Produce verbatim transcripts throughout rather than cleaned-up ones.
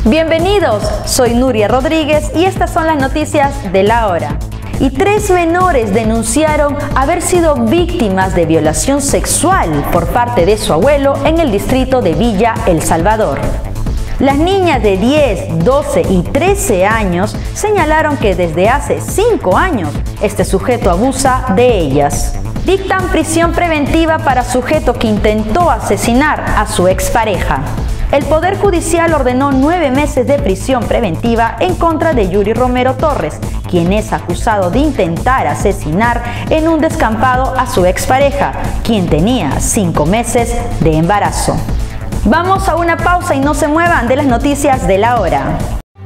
Bienvenidos, soy Nuria Rodríguez y estas son las noticias de la hora. Y tres menores denunciaron haber sido víctimas de violación sexual por parte de su abuelo en el distrito de Villa El Salvador. Las niñas de diez, doce y trece años señalaron que desde hace cinco años este sujeto abusa de ellas. Dictan prisión preventiva para sujeto que intentó asesinar a su expareja. El Poder Judicial ordenó nueve meses de prisión preventiva en contra de Yuri Romero Torres, quien es acusado de intentar asesinar en un descampado a su expareja, quien tenía cinco meses de embarazo. Vamos a una pausa y no se muevan de las noticias de la hora.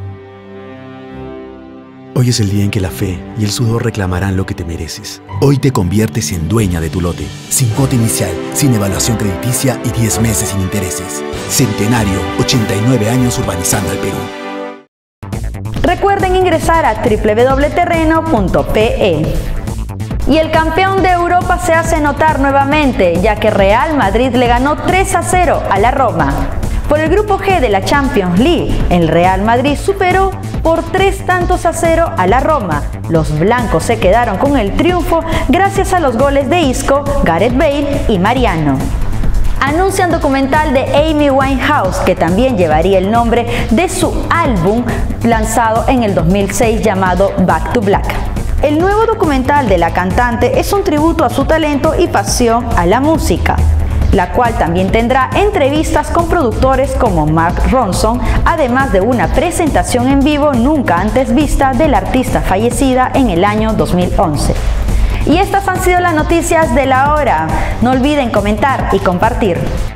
Hoy es el día en que la fe y el sudor reclamarán lo que te mereces. Hoy te conviertes en dueña de tu lote, sin cuota inicial, sin evaluación crediticia y diez meses sin intereses. Centenario, ochenta y nueve años urbanizando al Perú. Recuerden ingresar a doble u doble u doble u punto terreno punto pe. Y el campeón de Europa se hace notar nuevamente, ya que Real Madrid le ganó tres a cero a la Roma. Por el grupo G de la Champions League, el Real Madrid superó por tres tantos a cero a la Roma. Los blancos se quedaron con el triunfo gracias a los goles de Isco, Gareth Bale y Mariano. Anuncian documental de Amy Winehouse, que también llevaría el nombre de su álbum lanzado en el dos mil seis llamado Back to Black. El nuevo documental de la cantante es un tributo a su talento y pasión a la música, la cual también tendrá entrevistas con productores como Mark Ronson, además de una presentación en vivo nunca antes vista de la artista fallecida en el año dos mil once. Y estas han sido las noticias de la hora. No olviden comentar y compartir.